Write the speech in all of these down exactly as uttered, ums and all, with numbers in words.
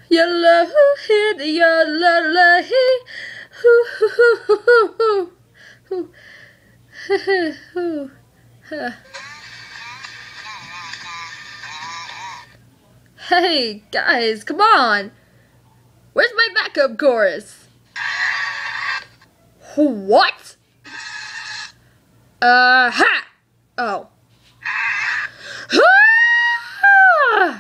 Yalla hoo yalla la hee hoo hoo hoo hoo hoo hoo hoo hoo. Hey guys, come on! Where's my backup chorus? What? Uh ha! Oh. Ah!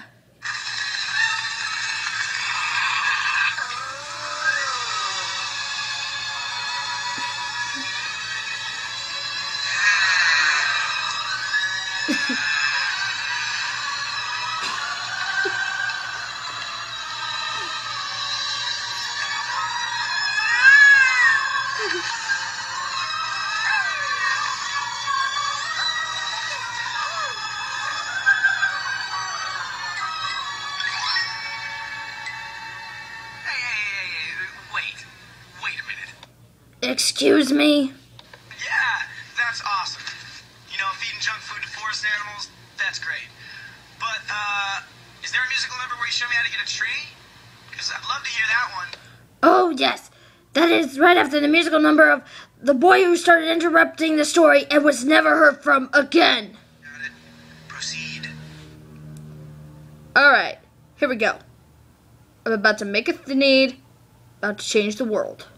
Excuse me? Yeah, that's awesome. You know, feeding junk food to forest animals, that's great. But, uh, is there a musical number where you show me how to get a tree? Because I'd love to hear that one. Oh, yes. That is right after the musical number of the boy who started interrupting the story and was never heard from again. Got it. Proceed. Alright, here we go. I'm about to make a need, about to change the world.